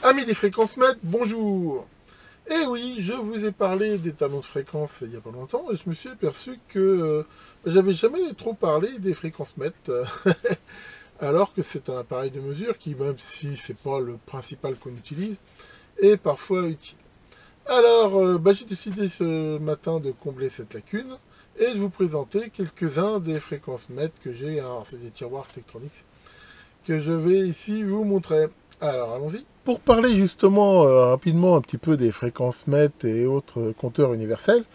Amis des fréquences mètres, bonjour. Eh oui, je vous ai parlé des talons de fréquence il n'y a pas longtemps et je me suis aperçu que j'avais jamais trop parlé des fréquences mètres, alors que c'est un appareil de mesure qui, même si c'est pas le principal qu'on utilise, est parfois utile. Alors, j'ai décidé ce matin de combler cette lacune et de vous présenter quelques-uns des fréquences mètres que j'ai. Alors, c'est des tiroirs Tektronix que je vais ici vous montrer. Alors, allons-y. Pour parler justement rapidement un petit peu des fréquences mètres et autres compteurs universels,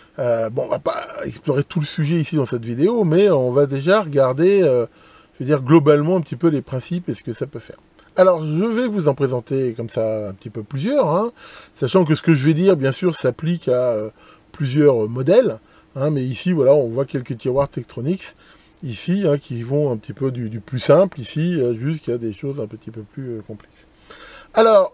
on va pas explorer tout le sujet ici dans cette vidéo, mais on va déjà regarder, je veux dire, globalement un petit peu les principes et ce que ça peut faire. Alors, je vais vous en présenter comme ça un petit peu plusieurs, hein, sachant que ce que je vais dire, bien sûr, s'applique à plusieurs modèles, hein, mais ici, voilà, on voit quelques tiroirs Tektronix, ici, hein, qui vont un petit peu du plus simple, ici, jusqu'à des choses un petit peu plus complexes. Alors,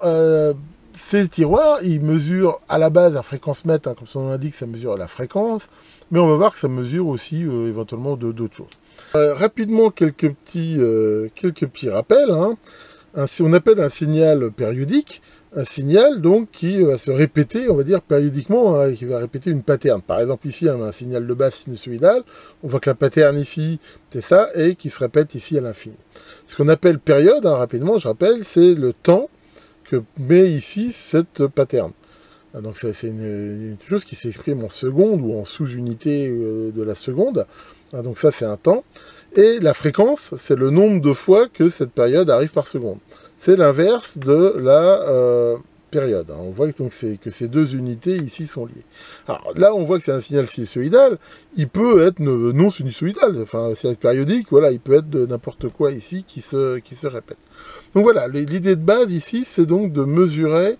ces tiroirs, ils mesurent à la base un fréquence mètre, hein, comme son nom l'indique, ça mesure la fréquence, mais on va voir que ça mesure aussi éventuellement d'autres choses. Rapidement, quelques petits rappels. Hein. On appelle un signal périodique, un signal donc qui va se répéter, on va dire périodiquement, hein, qui va répéter une pattern. Par exemple ici, on a un signal de base sinusoïdal, on voit que la pattern ici, c'est ça, et qui se répète ici à l'infini. Ce qu'on appelle période, hein, rapidement, je rappelle, c'est le temps que met ici cette pattern. Donc c'est une chose qui s'exprime en secondes ou en sous-unité de la seconde. Donc ça c'est un temps. Et la fréquence, c'est le nombre de fois que cette période arrive par seconde. C'est l'inverse de la période. On voit donc que ces deux unités ici sont liées. Alors là, on voit que c'est un signal sinusoïdal. Il peut être non sinusoïdal. Enfin, c'est périodique. Voilà, il peut être de n'importe quoi ici qui se répète. Donc voilà, l'idée de base ici, c'est donc de mesurer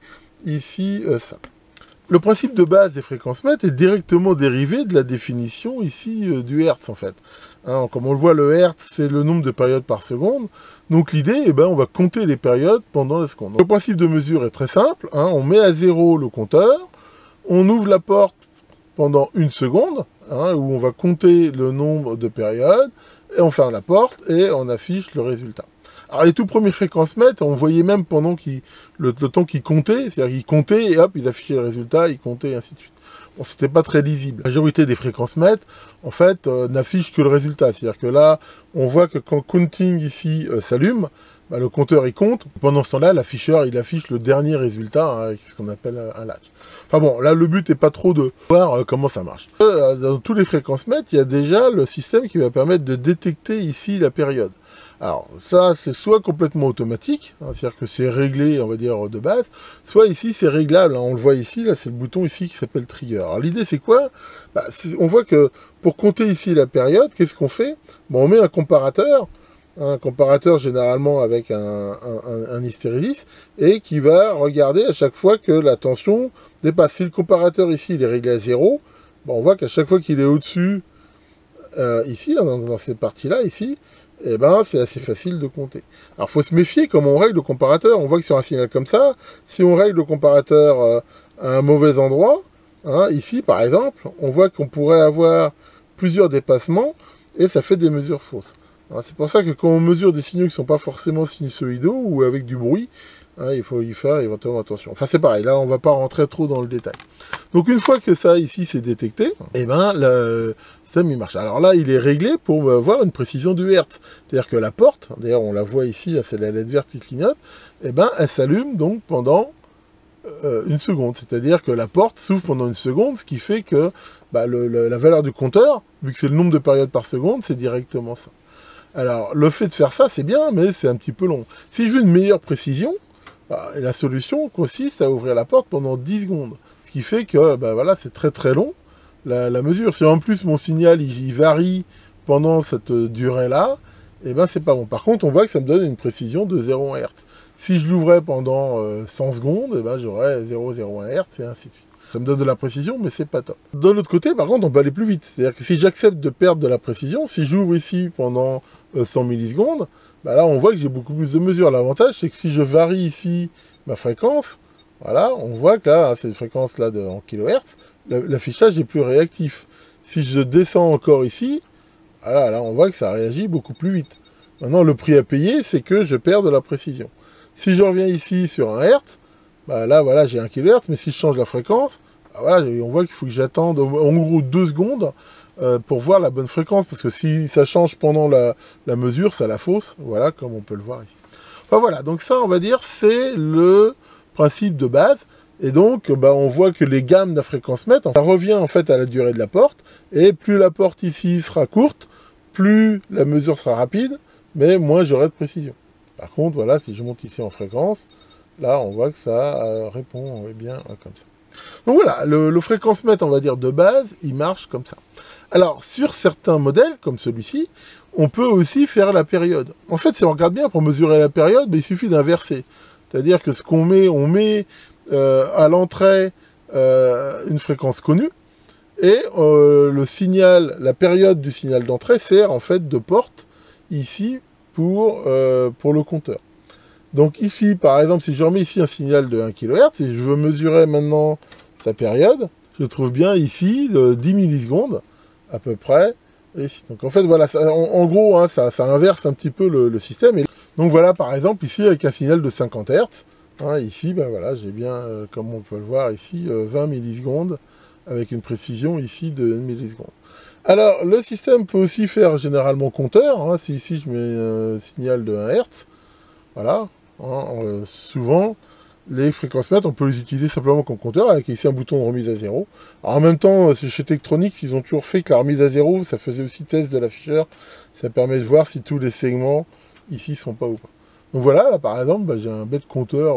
ici ça. Le principe de base des fréquences mètres est directement dérivé de la définition ici du Hertz en fait. Hein, comme on le voit, le Hertz c'est le nombre de périodes par seconde. Donc l'idée, on va compter les périodes pendant la seconde. Donc, le principe de mesure est très simple. Hein, on met à zéro le compteur, on ouvre la porte pendant une seconde, hein, où on va compter le nombre de périodes, et on ferme la porte et on affiche le résultat. Alors les tout premiers fréquences mètres, on voyait même pendant le temps qu'ils comptaient, c'est-à-dire qu'ils comptaient et hop, ils affichaient le résultat, ils comptaient et ainsi de suite. Bon, c'était pas très lisible. La majorité des fréquences mètres, en fait, n'affichent que le résultat. C'est-à-dire que là, on voit que quand counting ici s'allume, le compteur il compte. Pendant ce temps-là, l'afficheur il affiche le dernier résultat, hein, ce qu'on appelle un latch. Enfin bon, là le but n'est pas trop de voir comment ça marche. Dans tous les fréquences mètres, il y a déjà le système qui va permettre de détecter ici la période. Alors ça c'est soit complètement automatique, hein, c'est-à-dire que c'est réglé on va dire de base, soit ici c'est réglable, hein, on le voit ici, là c'est le bouton ici qui s'appelle trigger. Alors l'idée c'est quoi? On voit que pour compter ici la période, qu'est-ce qu'on fait? On met un comparateur généralement avec un hystérésis, et qui va regarder à chaque fois que la tension dépasse. Si le comparateur ici il est réglé à 0, on voit qu'à chaque fois qu'il est au-dessus, ici, dans cette partie-là, ici, c'est assez facile de compter. Alors, il faut se méfier comment on règle le comparateur. On voit que sur un signal comme ça, si on règle le comparateur à un mauvais endroit, hein, ici, par exemple, on voit qu'on pourrait avoir plusieurs dépassements, et ça fait des mesures fausses. C'est pour ça que quand on mesure des signaux qui ne sont pas forcément sinusoïdaux ou avec du bruit, hein, il faut y faire éventuellement attention. Enfin, c'est pareil, là, on ne va pas rentrer trop dans le détail. Donc, une fois que ça, ici, c'est détecté, le système, il marche. Alors là, il est réglé pour avoir une précision du Hertz. C'est-à-dire que la porte, d'ailleurs, on la voit ici, c'est la LED verte qui clignote, elle s'allume donc pendant une seconde. C'est-à-dire que la porte s'ouvre pendant une seconde, ce qui fait que la valeur du compteur, vu que c'est le nombre de périodes par seconde, c'est directement ça. Alors, le fait de faire ça, c'est bien, mais c'est un petit peu long. Si je veux une meilleure précision, la solution consiste à ouvrir la porte pendant 10 secondes. Ce qui fait que, voilà, c'est très très long, la mesure. Si en plus mon signal, il varie pendant cette durée-là, c'est pas bon. Par contre, on voit que ça me donne une précision de 0,1 Hz. Si je l'ouvrais pendant 100 secondes, j'aurais 0,01 Hz et ainsi de suite. Ça me donne de la précision, mais c'est pas top. De l'autre côté, par contre, on peut aller plus vite. C'est-à-dire que si j'accepte de perdre de la précision, si j'ouvre ici pendant 100 millisecondes, là, on voit que j'ai beaucoup plus de mesures. L'avantage, c'est que si je varie ici ma fréquence, voilà, on voit que là, cette fréquence-là en kHz, l'affichage est plus réactif. Si je descends encore ici, voilà, là, on voit que ça réagit beaucoup plus vite. Maintenant, le prix à payer, c'est que je perds de la précision. Si je reviens ici sur un Hertz, bah là, voilà, j'ai 1 kHz, mais si je change la fréquence, bah voilà, on voit qu'il faut que j'attende en gros 2 secondes pour voir la bonne fréquence, parce que si ça change pendant la mesure, ça la fausse, voilà, comme on peut le voir ici. Enfin voilà, donc ça, on va dire, c'est le principe de base. Et donc, bah, on voit que les gammes d'un fréquence mètre, ça revient en fait à la durée de la porte, et plus la porte ici sera courte, plus la mesure sera rapide, mais moins j'aurai de précision. Par contre, voilà, si je monte ici en fréquence, là, on voit que ça répond bien comme ça. Donc voilà, le fréquence mètre, on va dire, de base, il marche comme ça. Alors, sur certains modèles, comme celui-ci, on peut aussi faire la période. En fait, si on regarde bien, pour mesurer la période, il suffit d'inverser. C'est-à-dire que ce qu'on met, on met à l'entrée une fréquence connue, et le signal, la période du signal d'entrée sert en fait de porte ici pour le compteur. Donc ici, par exemple, si je remets ici un signal de 1 kHz, et je veux mesurer maintenant sa période, je trouve bien ici de 10 millisecondes, à peu près, ici. Donc en fait, voilà, ça, en gros, hein, ça inverse un petit peu le système. Et donc voilà, par exemple, ici, avec un signal de 50 Hz, hein, ici, ben voilà, j'ai bien, comme on peut le voir ici, 20 millisecondes, avec une précision ici de 1 milliseconde. Alors, le système peut aussi faire généralement compteur, hein, si ici je mets un signal de 1 Hz, voilà, hein, souvent, les fréquences mètres, on peut les utiliser simplement comme compteur, avec ici un bouton de remise à zéro. Alors, en même temps, chez Tektronix, ils ont toujours fait que la remise à zéro, ça faisait aussi test de l'afficheur, ça permet de voir si tous les segments ici sont pas ou pas. Donc voilà, là, par exemple, bah, j'ai un bête compteur,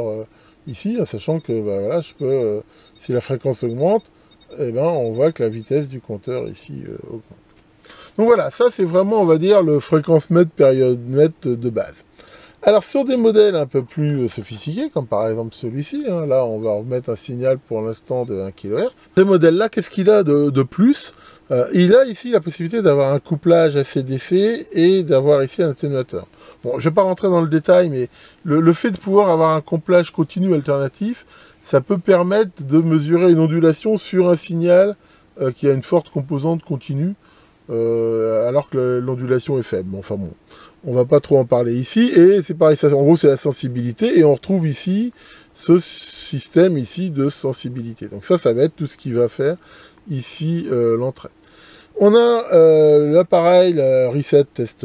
ici, sachant que bah, voilà, je peux, si la fréquence augmente, eh ben, on voit que la vitesse du compteur ici augmente. Donc voilà, ça c'est vraiment, on va dire, le fréquence mètre, période mètre de base. Alors sur des modèles un peu plus sophistiqués, comme par exemple celui-ci, hein, là on va remettre un signal pour l'instant de 1 kHz. Ces modèles-là, qu'est-ce qu'il a de plus? Il a ici la possibilité d'avoir un couplage AC/DC et d'avoir ici un atténuateur. Bon, je ne vais pas rentrer dans le détail, mais le fait de pouvoir avoir un couplage continu alternatif, ça peut permettre de mesurer une ondulation sur un signal qui a une forte composante continue, alors que l'ondulation est faible. Bon, enfin bon, on va pas trop en parler ici. Et c'est pareil, ça, en gros c'est la sensibilité, et on retrouve ici ce système ici de sensibilité. Donc ça va être tout ce qui va faire ici l'entrée. On a l'appareil, la reset test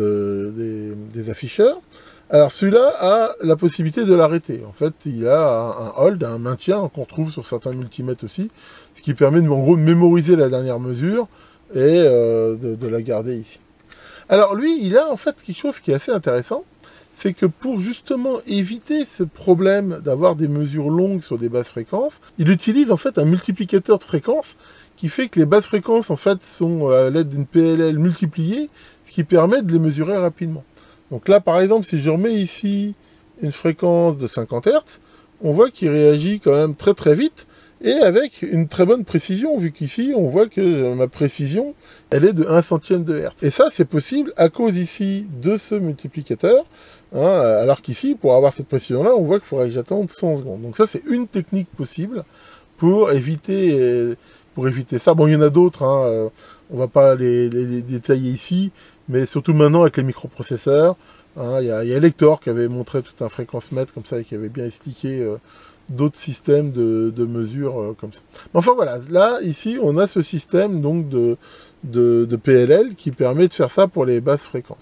des afficheurs. Alors celui-là a la possibilité de l'arrêter. En fait, il a un hold, un maintien qu'on trouve sur certains multimètres aussi, ce qui permet en gros de mémoriser la dernière mesure et de la garder ici. Alors lui, il a en fait quelque chose qui est assez intéressant, c'est que pour justement éviter ce problème d'avoir des mesures longues sur des basses fréquences, il utilise en fait un multiplicateur de fréquences qui fait que les basses fréquences en fait sont à l'aide d'une PLL multipliée, ce qui permet de les mesurer rapidement. Donc là par exemple, si je remets ici une fréquence de 50 Hz, on voit qu'il réagit quand même très très vite, et avec une très bonne précision, vu qu'ici, on voit que ma précision, elle est de 1 centième de Hertz. Et ça, c'est possible à cause ici de ce multiplicateur, hein, alors qu'ici, pour avoir cette précision-là, on voit qu'il faudrait que j'attende 100 secondes. Donc ça, c'est une technique possible pour éviter ça. Bon, il y en a d'autres, hein, on ne va pas les détailler ici, mais surtout maintenant avec les microprocesseurs, hein, il y a Elector qui avait montré tout un fréquence mètre comme ça, et qui avait bien expliqué d'autres systèmes de mesure comme ça. Mais enfin voilà, là, ici, on a ce système donc de PLL qui permet de faire ça pour les basses fréquences.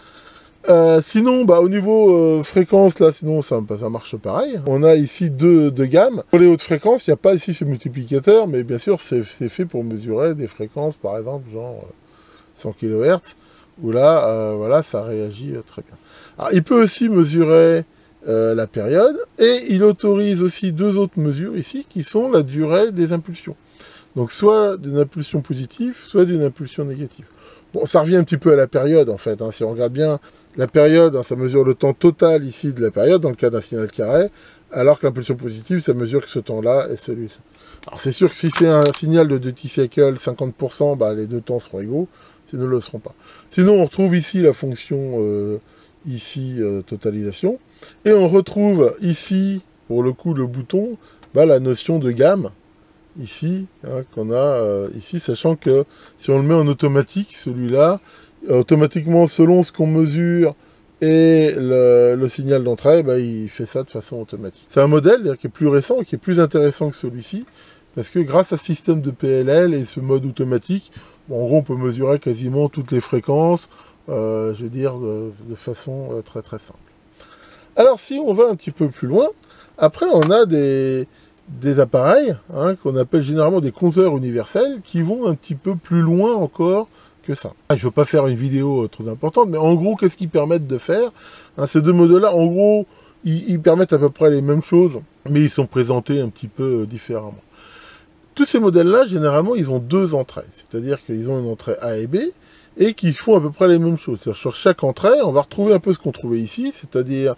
Sinon, bah, au niveau fréquence, là, sinon ça marche pareil. On a ici deux gammes. Pour les hautes fréquences, il n'y a pas ici ce multiplicateur, mais bien sûr, c'est fait pour mesurer des fréquences, par exemple, genre 100 kHz, où là, voilà, ça réagit très bien. Alors, il peut aussi mesurer la période, et il autorise aussi deux autres mesures ici, qui sont la durée des impulsions. Donc soit d'une impulsion positive, soit d'une impulsion négative. Bon, ça revient un petit peu à la période, en fait, hein. Si on regarde bien, la période, hein, ça mesure le temps total ici de la période, dans le cas d'un signal carré, alors que l'impulsion positive, ça mesure que ce temps-là et celui-ci. Alors c'est sûr que si c'est un signal de duty cycle 50%, bah, les deux temps seront égaux, sinon ils ne le seront pas. Sinon, on retrouve ici la fonction totalisation, et on retrouve ici, pour le coup, le bouton, bah, la notion de gamme, ici, hein, qu'on a ici, sachant que si on le met en automatique, celui-là, automatiquement, selon ce qu'on mesure et le signal d'entrée, bah, il fait ça de façon automatique. C'est un modèle qui est plus récent, qui est plus intéressant que celui-ci, parce que grâce à ce système de PLL et ce mode automatique, bon, en gros, on peut mesurer quasiment toutes les fréquences, je veux dire, de façon très très simple. Alors, si on va un petit peu plus loin, après, on a des appareils qu'on appelle généralement des compteurs universels qui vont un petit peu plus loin encore que ça. Je ne veux pas faire une vidéo trop importante, mais en gros, qu'est-ce qu'ils permettent de faire? Ces deux modèles-là, en gros, ils permettent à peu près les mêmes choses, mais ils sont présentés un petit peu différemment. Tous ces modèles-là, généralement, ils ont deux entrées. C'est-à-dire qu'ils ont une entrée A et B, et qui font à peu près les mêmes choses. Sur chaque entrée, on va retrouver un peu ce qu'on trouvait ici, c'est-à-dire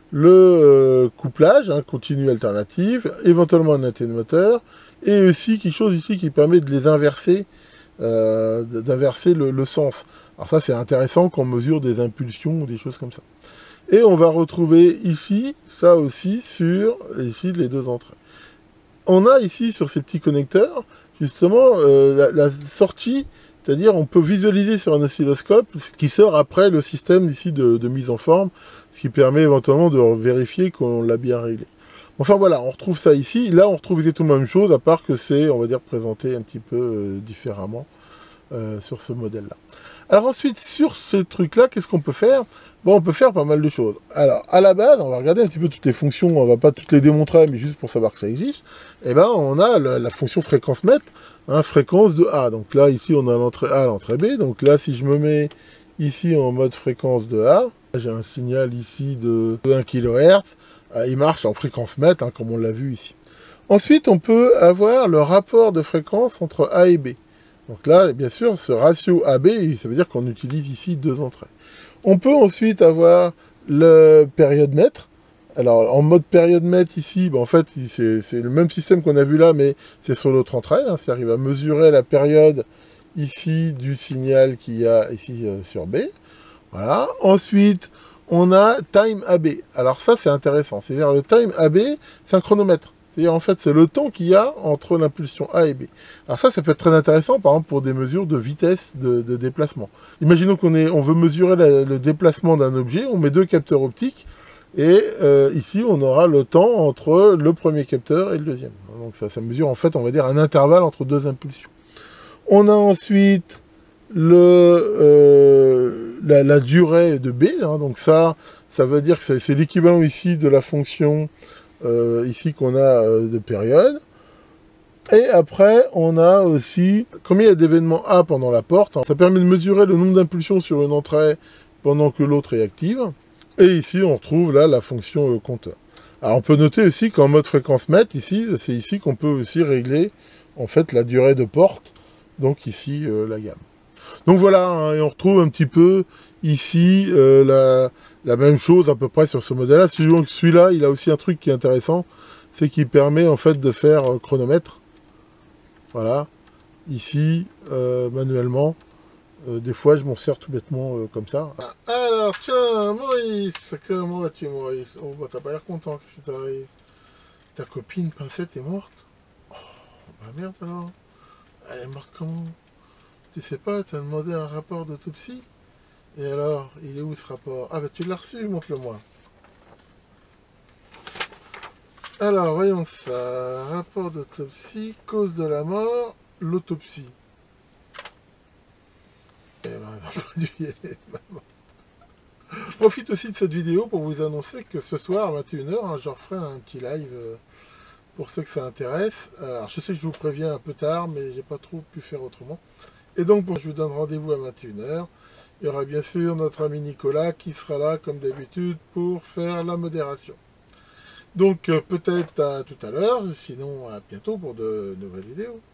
le couplage, continu alternatif, éventuellement un atténuateur, et aussi quelque chose ici qui permet de les inverser, d'inverser le sens. Alors ça, c'est intéressant quand on mesure des impulsions ou des choses comme ça. Et on va retrouver ici, ça aussi, sur ici les deux entrées. On a ici, sur ces petits connecteurs, justement, la sortie, c'est-à-dire on peut visualiser sur un oscilloscope ce qui sort après le système ici de mise en forme, ce qui permet éventuellement de vérifier qu'on l'a bien réglé. Enfin voilà, on retrouve ça ici. Là, on retrouve exactement la même chose, à part que c'est, on va dire, présenté un petit peu différemment sur ce modèle-là. Alors ensuite, sur ce truc-là, qu'est-ce qu'on peut faire? Bon, on peut faire pas mal de choses. Alors, à la base, on va regarder un petit peu toutes les fonctions, on va pas toutes les démontrer, mais juste pour savoir que ça existe. Eh ben, on a la fonction fréquence mètre, fréquence de A. Donc là, ici, on a l'entrée A, l'entrée B. Donc là, si je me mets ici en mode fréquence de A, j'ai un signal ici de 1 kHz, il marche en fréquence mètre, comme on l'a vu ici. Ensuite, on peut avoir le rapport de fréquence entre A et B. Donc là, bien sûr, ce ratio AB, ça veut dire qu'on utilise ici deux entrées. On peut ensuite avoir le période mètre. Alors, en mode période mètre, ici, en fait, c'est le même système qu'on a vu là, mais c'est sur l'autre entrée. Ça arrive à mesurer la période ici du signal qu'il y a ici sur B. Voilà. Ensuite, on a time AB. Alors ça, c'est intéressant. C'est-à-dire le time AB, c'est un chronomètre. C'est-à-dire, en fait, c'est le temps qu'il y a entre l'impulsion A et B. Alors ça peut être très intéressant, par exemple, pour des mesures de vitesse de déplacement. Imaginons qu'on veut mesurer le déplacement d'un objet, on met deux capteurs optiques, et ici, on aura le temps entre le premier capteur et le deuxième. Donc ça mesure, en fait, on va dire, un intervalle entre deux impulsions. On a ensuite la durée de B, donc ça veut dire que c'est l'équivalent ici de la fonction ici qu'on a de période. Et après, on a aussi combien il y a d'événements A pendant la porte. Ça permet de mesurer le nombre d'impulsions sur une entrée pendant que l'autre est active. Et ici, on retrouve là la fonction compteur. Alors, on peut noter aussi qu'en mode fréquence mètre, ici, c'est ici qu'on peut aussi régler en fait la durée de porte. Donc ici, la gamme. Donc voilà, et on retrouve un petit peu ici la même chose à peu près sur ce modèle-là. Celui-là, il a aussi un truc qui est intéressant, c'est qu'il permet en fait de faire chronomètre. Voilà, ici, manuellement. Des fois, je m'en sers tout bêtement comme ça. Alors, tiens, Maurice, comment vas-tu, Maurice? Oh, bah, t'as pas l'air content, qu'est-ce qui t'arrive? Ta copine Pincette est morte? Oh, bah merde alors. Elle est morte comment? Tu sais pas, t'as demandé un rapport d'autopsie? Et alors, il est où ce rapport? Ah bah tu l'as reçu, montre-le-moi. Alors, voyons ça. Rapport d'autopsie, cause de la mort, l'autopsie. Eh ben, il va pas dû y aller, maman. Je profite aussi de cette vidéo pour vous annoncer que ce soir, à 21h, je referai un petit live pour ceux que ça intéresse. Alors, je sais que je vous préviens un peu tard, mais j'ai pas trop pu faire autrement. Et donc, je vous donne rendez-vous à 21h. Il y aura bien sûr notre ami Nicolas qui sera là, comme d'habitude, pour faire la modération. Donc, peut-être à tout à l'heure, sinon à bientôt pour de nouvelles vidéos.